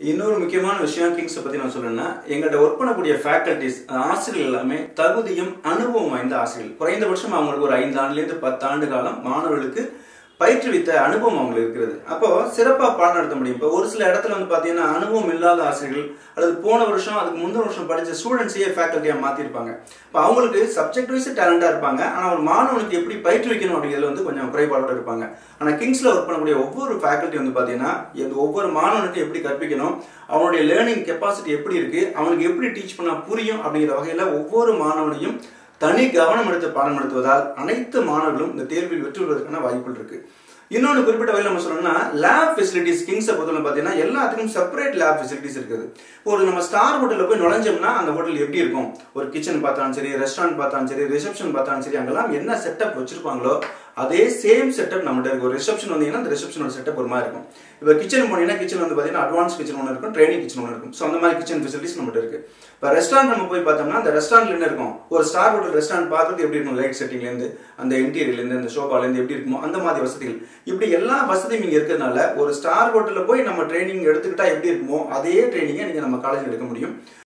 இன்னொரு முக்கியமான விஷயம் கிங்ஸ் பத்தி நான் சொல்லணும்னா எங்கள்கிட்ட ஒர்க் பண்ணக்கூடிய ஃபேக்கல்டிஸ் ஆசிரியர்கள் எல்லாமே தகுதியும் அனுபவம் வாய்ந்த ஆசிரியர்கள். குறைந்தபட்சம் அவங்களுக்கு ஒரு 5 ஆண்டுலேருந்து 10 ஆண்டு காலம் மாணவர்களுக்கு பயிற்றுவித்த அனுபவம் அவங்களுக்கு இருக்கிறது. அப்போ சிறப்பாக பாடம் நடத்த முடியும். இப்போ ஒரு சில இடத்துல வந்து பார்த்தீங்கன்னா அனுபவம் இல்லாத ஆசிரியர்கள் அல்லது போன வருஷம் அதுக்கு முந்தின வருஷம் படித்த ஸ்டூடெண்ட்ஸையே ஃபேக்கல்ட்டியாக மாற்றிருப்பாங்க. இப்போ அவங்களுக்கு சப்ஜெக்ட் வைஸ் டேலண்டாக இருப்பாங்க. ஆனால் ஒரு மாணவனுக்கு எப்படி பயிற்றுவிக்கணும் அப்படிங்கிறதுல வந்து கொஞ்சம் குறைபாடோடு இருப்பாங்க. ஆனால் கிங்ஸில் ஒர்க் பண்ணக்கூடிய ஒவ்வொரு ஃபேக்கல்ட்டி வந்து பார்த்தீங்கன்னா ஒவ்வொரு மாணவனுக்கும் எப்படி கற்பிக்கணும், அவனுடைய லேர்னிங் கெப்பாசிட்டி எப்படி இருக்குது, அவனுக்கு எப்படி டீச் பண்ணால் புரியும் அப்படிங்கிற வகையில் ஒவ்வொரு மாணவனையும் தனி கவனம் எடுத்து பாடம் நடத்துவதால் அனைத்து மாணவர்களும் இந்த தேர்வில் வெற்றி பெறுவதற்கான வாய்ப்புகள் இருக்கு. இன்னொன்று குறிப்பிட்ட வகையில் நம்ம சொல்லணும்னா லேப் ஃபெசிலிட்டிஸ் கிங்ஸை பொறுத்தவரை பார்த்தீங்கன்னா எல்லாத்துக்கும் செப்பரேட் லேப் ஃபெசிலிட்டிஸ் இருக்குது. ஒரு நம்ம ஸ்டார் ஹோட்டலில் போய் நுழைஞ்சோம்னா அந்த ஹோட்டல் எப்படி இருக்கும், ஒரு கிச்சன் பார்த்தாலும் சரி, ரெஸ்டாரண்ட் பார்த்தாலும் சரி, ரிசப்ஷன் பார்த்தாலும் சரி, அங்கெல்லாம் என்ன செட்டப் வச்சிருப்பாங்களோ அதே சேம் செட்டப் நம்மகிட்ட இருக்கும். ஒரு ரிசப்ஷன் வந்தீங்கன்னா அந்த ரிசப்ஷனோட செட்டப் ஒரு மாதிரி இருக்கும். இப்போ கிச்சன் போனீங்கன்னா கிச்சன் வந்து பார்த்தீங்கன்னா அட்வான்ஸ் கிச்சன் ஒன்று இருக்கும், ட்ரைனிங் கிச்சன் ஒன்று இருக்கும். ஸோ அந்த மாதிரி கிச்சன் ஃபெசிலிட்டிஸ் நம்மகிட்ட இருக்கு. இப்போ ரெஸ்டாரண்ட் நம்ம போய் பார்த்தோம்னா அந்த ரெஸ்டாரண்ட்ல என்ன இருக்கும், ஒரு ஸ்டார் ஹோட்டல் ரெஸ்டாரண்ட் பார்க்கறது எப்படி இருக்கும், லைட் செட்டிங்லேருந்து அந்த இன்டீரியர்லேருந்து அந்த ஷோபாலேருந்து எப்படி இருக்குமோ அந்த மாதிரி வசதிகள். இப்படி எல்லா வசதியும் இங்கே இருக்கிறதுனால ஒரு ஸ்டார் ஹோட்டலில் போய் நம்ம ட்ரைனிங் எடுத்துக்கிட்டா எப்படி இருக்குமோ அதே ட்ரைனிங்கை நீங்கள் நம்ம காலேஜில் எடுக்க முடியும்.